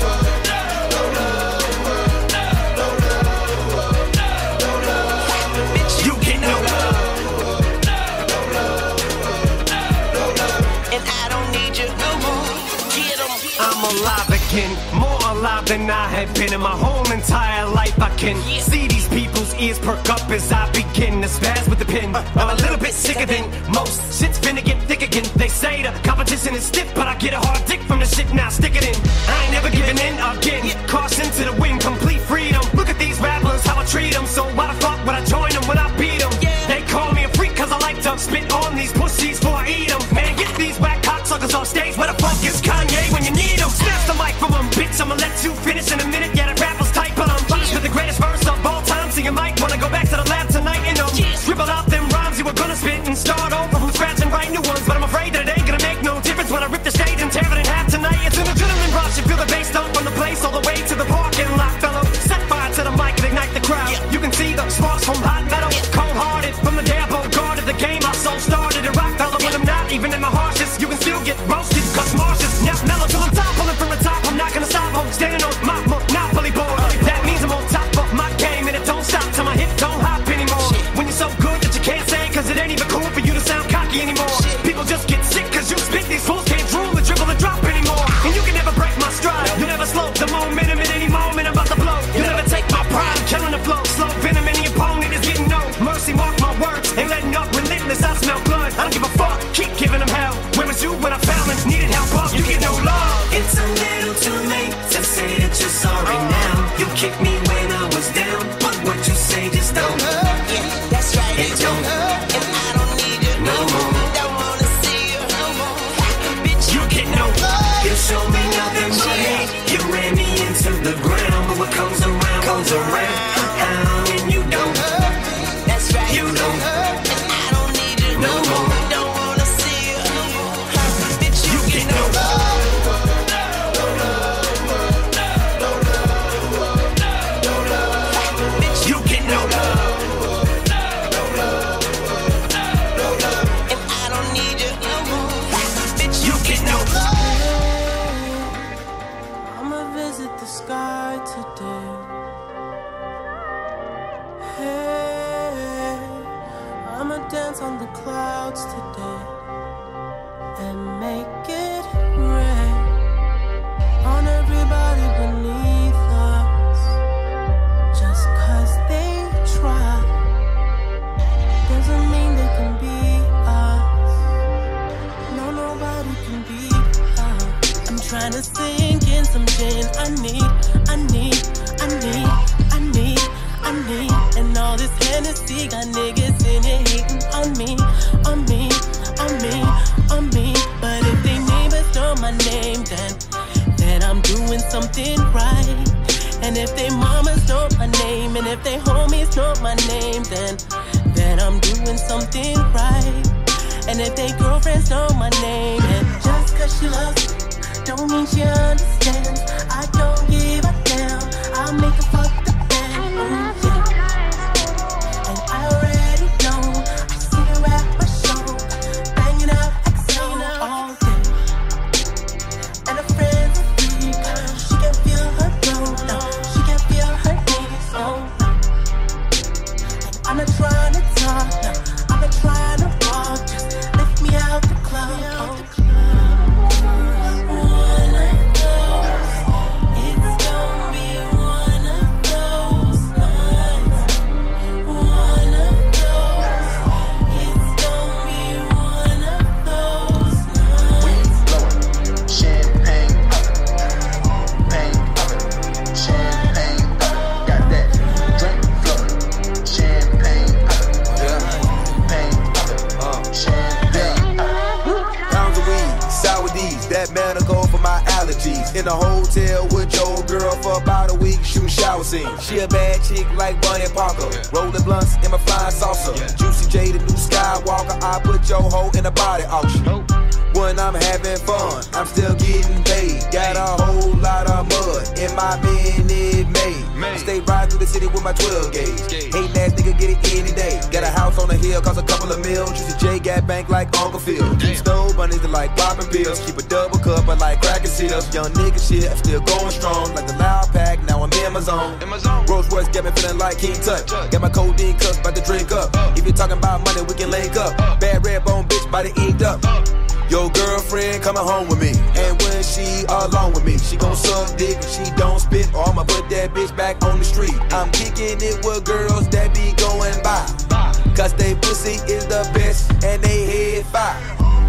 I'm alive again, more alive than I have been in my whole entire life. I can see these people's ears perk up as I begin to spaz with the pen. I'm a little bit sicker than most. Shit's finna get thick again. They say the competition is stiff, but I get a hard dick from the shit now. Stick it in. I ain't never giving in again. Caution to the wind, complete freedom. Look at these rappers, how I treat them. So why the fuck would I join them when I beat them? They call me a freak cause I like to spit on these pussies before I eat them. Man, get these whack cocksuckers off stage. Where the fuck is Kanye when you need him? Snatch the mic from him, bitch. I'ma let you finish in a minute. Yeah, that rapper's tight, but I'm punished with the greatest verse of all time. So you might wanna go back to the lab tonight and um, scribble out them rhymes you were gonna spit and start over from scratch and write new ones. But I'm afraid that it ain't gonna make no difference when I rip the stage and tear it in half tonight. It's an adrenaline rush. You feel the bass dump from the place all the way to the parking lot, fellow. Set fire to the mic and ignite the crowd. You can see the sparks from hot metal, cold-hearted from the day I guarded the game. I so started to rock, fellow. When I'm not even in my harshest, you can still get roasted. Cause Marsh's now mellow till I'm top, pulling from the top. I'm not gonna stop, I'm standing on my monopoly board. That means I'm on top of my game and it don't stop till my hip don't hop anymore. When you're so good that you can't say, cause it ain't even cool for you to sound cocky anymore. People just get sick cause you spit, these fools can't drool or dribble or drop anymore. And you can never break my stride, you never slow the momentum at any moment I'm about to blow. You never take my pride, I'm killing the flow. Slow venom and the opponent is getting no mercy, mark my words, ain't letting up, relentless, I smell blood. I don't give a fuck, keep giving them hell. Where was you when I found it? clouds today and make it rain on everybody beneath us. Just cause they try doesn't mean they can be us. No, nobody can be us. I'm trying to sink in some gin. I need, I need, I need, I need, I need. And all this Hennessy got niggas in it hating on me, on me, on me, on me. But if they neighbors know my name, then, then I'm doing something right. And if they mamas know my name, and if they homies know my name, then, then I'm doing something right. And if they girlfriends know my name, and just cause she loves me, don't mean she understands. I don't give a damn. I'll make her fuck the band. Mm, yeah. And I already know. I see her at my show, banging out X O all day. And her friends are freak. She can feel her glow. No, she can feel her knees. Oh no. And I'm not trying to talk. No, I'm not trying to walk. Just lift me out the club. Oh. That man go for my allergies. In a hotel with your girl for about a week, shoot shower scene. She a bad chick like Bunny Parker. Rolling blunts in my flying saucer. Juicy J, the new Skywalker. I put your hoe in a body auction. When I'm having fun, I'm still getting paid. Got a whole lot of mud in my Minute Maid. Stay riding through the city with my twelve gauge. Hating ass nigga get it any day. Got a house on the hill, cost a couple of mil. Juicy J got bank like Uncle Phil. Deep stove bunnies that like popping pills. Keep a double cup, I like cracking seals. Young nigga shit, I'm still going strong. Like the loud pack, now I'm in my zone. Rolls Royce got me feeling like King Tut. Got my codeine cups, about to drink up. If you're talking about money, we can link up. Bad red bone bitch, body inked up. Your girlfriend coming home with me, and when she alone with me, she gon' suck dick and she don't spit, or I'ma put that bitch back on the street. I'm kicking it with girls that be going by, cause they pussy is the best and they head fire.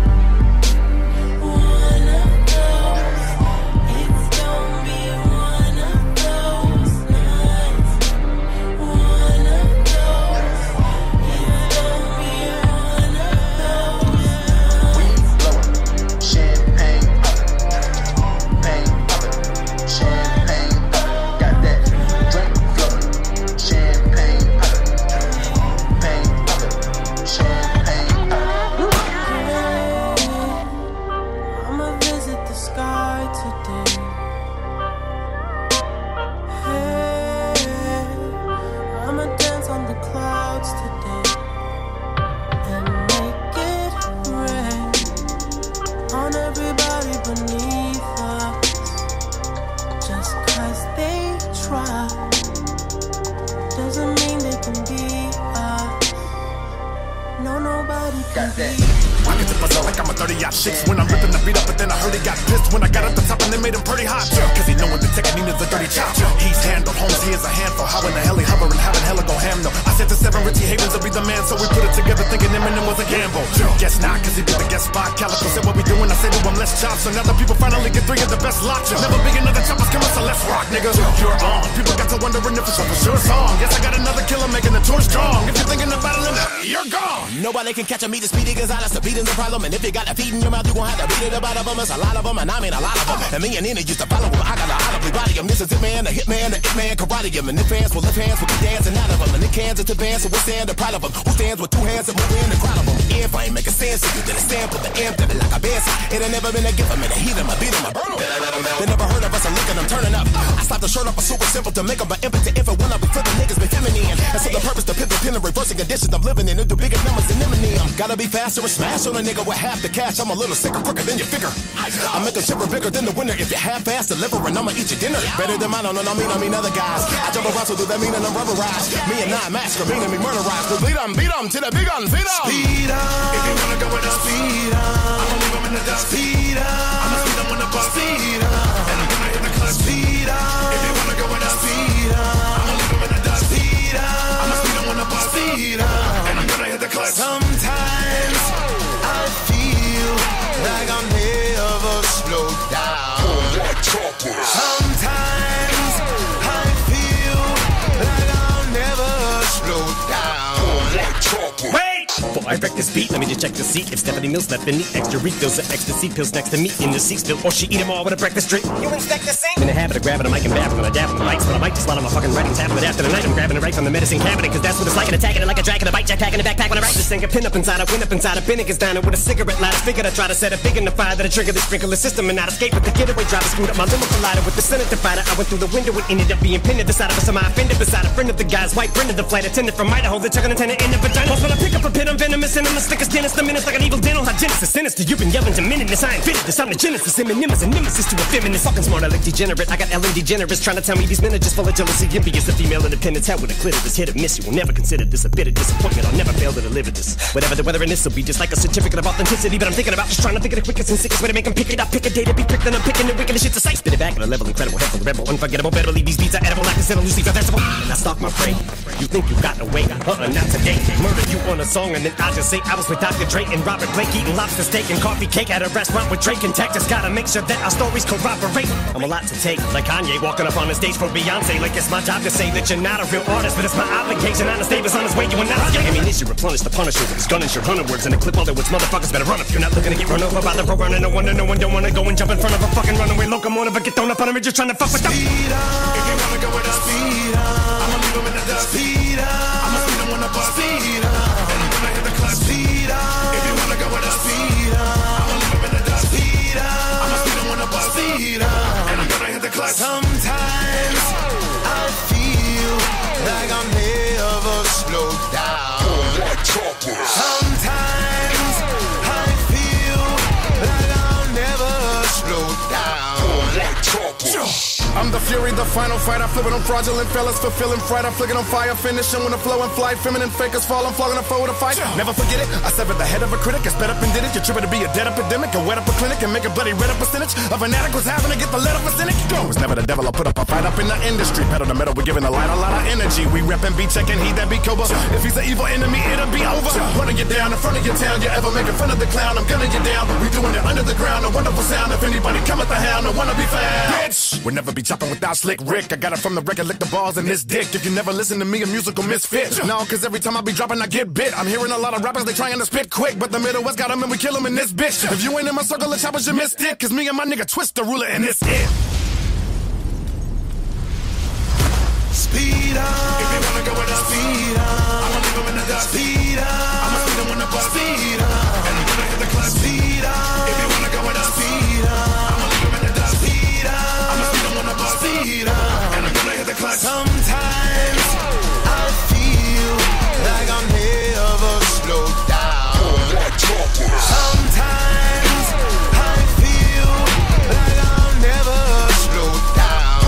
Shits when I'm ripping the beat up, but then I heard he got pissed when I got at the top and they made him pretty hot. Cause he know what the technique is, a dirty chop. He's handled, Holmes, he is a handful. How in the hell he hovering, having hella go ham though. I said to seven Richie Havens to be the man, so we put it together thinking Eminem was a gamble. Guess not, cause he did the guest spot. Calico said what we doing, I said to him, let's chop. So now the people finally get three of the best lots. Never big another choppers coming, so let's rock, nigga. You're on. People got to wondering if it's a for sure song. Yes, I got another killer making the tour strong. If you're thinking of battling, you're gone. Nobody can catch a meet the speedy Gonzalez. The beating's the problem, and if you got a feed in your mouth, you gon' have to beat it about of them. It's a lot of them, and I mean a lot of them. And me and Nina used to follow them. I got a audibly body him. This is it, man, the hit man, the it man, karate him. And if hands will lift hands, we'll be dancing out of them. And the cans to band, so we stand the proud of them. Who stands with two hands and move in the crowd of them? If I ain't making sense, you then stand for the amp, that like a band. It ain't never been a gift, I'm in a heat, I beat him, I burn him. They never heard of us, and look at them turning up. I slapped the shirt up, a super simple to make them an impotent infant when I be flipping niggas, be feminine. And so the purpose to pivot, pin and reversing conditions I'm living in. Into bigger numbers than Eminem. Gotta be faster and smash on a nigga with half the cash. I'm a little sicker, quicker than you figure. I make a shiver bigger than the winner. If you half-ass delivering, I'ma eat your dinner. Better than mine, no, no, I mean, I mean other guys. I jump around, so do that mean and I'm rubberized. Me and I, mask, meaning me murderized. We bleed 'em, beat 'em, to the big un, feed 'em. Speed up. If you wanna I wreck this beat. Let me just check the seat. If Stephanie Mills left any extra refills of ecstasy pills next to me in the seat still, or she eat them all with a breakfast drink. You inspect the sink? In the habit of grabbing a mic and babbling, I dab on the mics, but I might just while I'm a fucking writing tablet after the night. I'm grabbing it right from the medicine cabinet, cause that's what it's like, and attacking it like a dragon, a bite jetpack in the backpack when I write this thing. A pin up inside, I win up inside, a Binnick is down with a cigarette lighter. Figured I try to set a big in the fire that'll trigger the sprinkler system and not escape with the getaway driver. Screwed up my limo collider with the Senate divider. I went through the window and ended up being pinned at the side of a semi-offended beside a friend of the guy's white friend of the flight attendant from Idaho. The chugging attendant in the vagina. Plus when I pick up a pin, I'm venomous and I'm the slickest dentist. The menace like an evil dental hygienist. Sinister, you've been yelling to minutes. I ain't fitted this. I'm the genesis. Synonymous and nemesis to a feminist. Fucking smart, I look degenerate. I got Ellen DeGeneres trying to tell me these men are just full of jealousy. Envious of female independence. Hell with a clitoris. Hit or miss. You will never consider this a bit of disappointment. I'll never fail to deliver this. Whatever the weather in this will be just like a certificate of authenticity. But I'm thinking about just trying to think of the quickest and sickest way to make them pick it up. Pick a day to be pricked and I'm picking the wickedest shit to say. Spit it back at a level incredible. Headful, rebel, unforgettable. Better believe these beats are edible. Like I said, a Lucifer vegetable. And I stalk my prey. You think you got away? Uh-uh, not today. Murder you on a song and then I just say I was with Doctor Dre and Robert Blake eating lobster steak and coffee cake at a restaurant with Drake and Tech. Just gotta make sure that our stories corroborate. I'm a lot to take, like Kanye walking up on the stage for Beyonce. Like it's my job to say that you're not a real artist, but it's my obligation. Honest Davis on his way, you are not. Ammunition replenish the Punisher with his gun and your hunter words in a clip. All that which motherfuckers better run if you're not looking to get run over by the road running. No wonder no one don't wanna go and jump in front of a fucking runaway locomotive or get thrown up on him. Just trying to fuck with them. Speed up. If you wanna go with us, speed up. I'ma leave him in the dust. Speed up. I'ma speed him on the bus. Speed up. And I'm gonna hit the clutch. Speed up. If you wanna go with us, speed up. I'ma leave him in the dust. Speed up. I'ma speed him on the bus. Speed up. And I'm gonna hit the clutch. Sometimes I feel like I'm never slowed down. Sometimes I feel like I'll never slow down. I'm the fury, the final fight. I flip it on fraudulent fellas, fulfilling fright. I flick it on fire, finishing when the flow and flight. Feminine fakers fall, I'm flogging a foe to fight. Never forget it, I severed the head of a critic. I sped up and did it. You're tripping to be a dead epidemic. I wet up a clinic and make a bloody red up percentage of an addict was having to get the lead up a cynic. It was never the devil, I put up a fight up in the industry. Pedal to metal, we're giving the light a lot of energy. We reppin' beat checking, he that be Cobra. If he's an evil enemy, it'll be over. Running you down in front of your town, you ever make fun of the clown, I'm gunning you down. We doing it under the ground, a wonderful sound. If anybody come at the hound, I wanna be found. Bitch, we'll never be chopping without Slick Rick. I got it from the record, lick the balls in this dick. If you never listen to me, a musical misfit. No, cause every time I be dropping, I get bit. I'm hearing a lot of rappers, they trying to spit quick. But the Middle West got them and we kill them in this bitch. If you ain't in my circle of choppers, you missed it. Cause me and my nigga Twist the ruler and it's it. Speed up. If you wanna go with us, speed up. I'ma leave him in the dust. Speed up. I'ma speed him on the bus. Speed up. And I'm gonna hit the clutch. Speed up. If you wanna go with us, speed up. I'ma leave him in the dust. Speed up. I'ma speed him on the bus. Speed up. And I'm gonna hit the clutch. Sometimes I feel like I'm never slowed down. Sometimes I feel like I'll never slow down.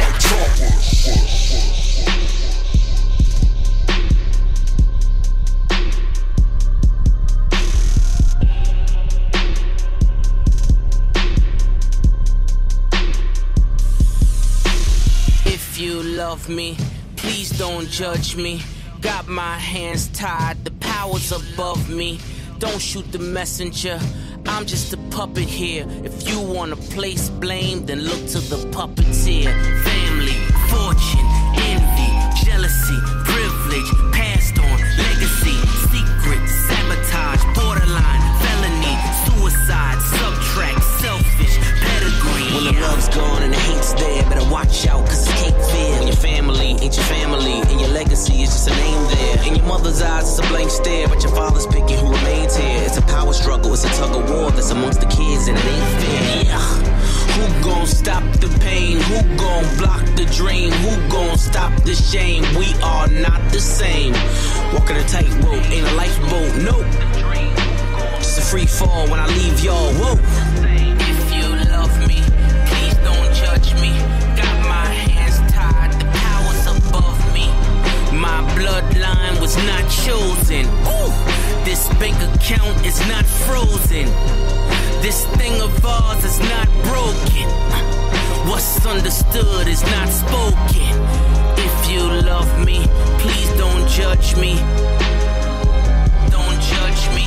If you love me, please don't judge me. Got my hands tied, the power's above me. Don't shoot the messenger, I'm just a puppet here. If you wanna place blame, then look to the puppeteer. Family, fortune, envy, jealousy, privilege, passed on, legacy, secret, sabotage, borderline, felony, suicide, subtract, selfish, pedigree. When the love's gone and the hate's there, better watch out, cause it's hate fear. When your family ain't your family, and your legacy is just a name there. In your mother's eyes, it's a blank stare, but your father's picking who remains here. It's a power struggle, it's a tug of war that's amongst the kids, and it ain't fair. Yeah. Who gon' stop the pain? Who gon' block the dream? Who gon' stop the shame? We are not the same. Walking a tightrope, ain't a lifeboat, nope. Just a free fall when I leave y'all, whoa. If you love me, please don't judge me. Got my hands tied, the power's above me. My bloodline was not chosen. Ooh, this bank account is not frozen. This thing of ours is not broken. What's understood is not spoken. If you love me, please don't judge me. Don't judge me.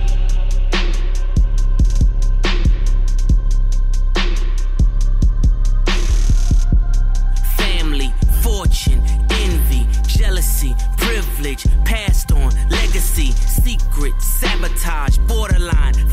Family, fortune, envy, jealousy, privilege, passed on, legacy, secret. secret, sabotage, borderline,